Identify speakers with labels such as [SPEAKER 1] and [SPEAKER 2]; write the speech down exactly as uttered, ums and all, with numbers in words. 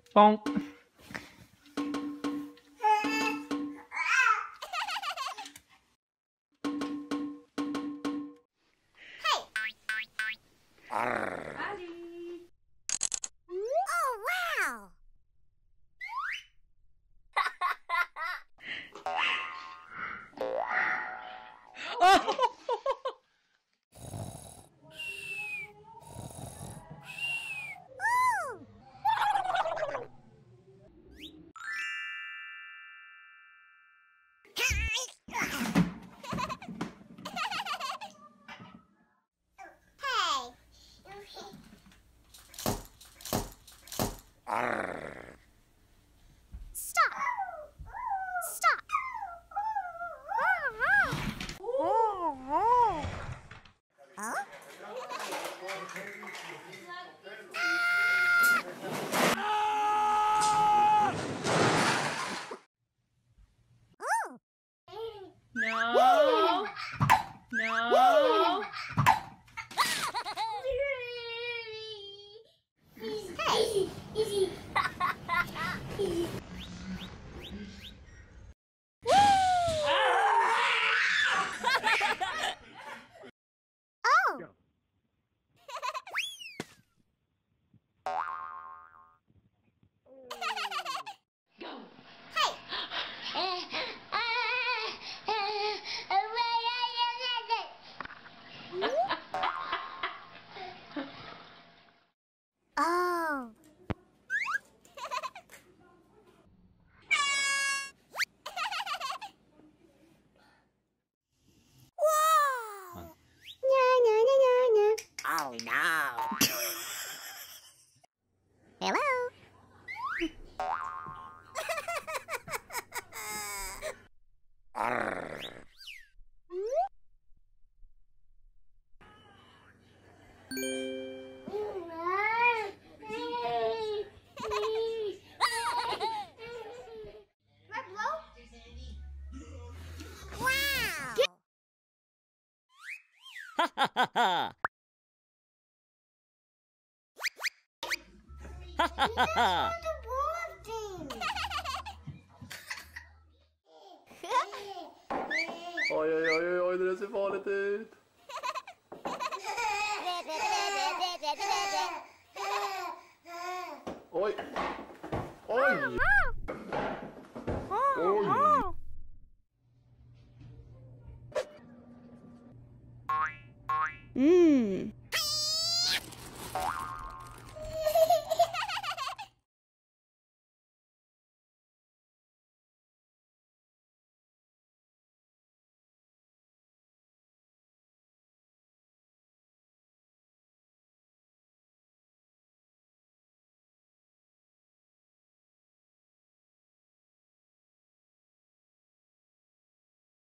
[SPEAKER 1] Bonk.
[SPEAKER 2] Stop! Stop! Huh?
[SPEAKER 1] No. No.
[SPEAKER 2] Hey! Oh! Oh. Whoa! Nya, nya, nya, nya, nya. Oh no. Hello.
[SPEAKER 3] Ha ha ha! Ha ha ha ha!
[SPEAKER 1] Oj, oj, oj, oj, det ser farligt ut. Oj. Oj.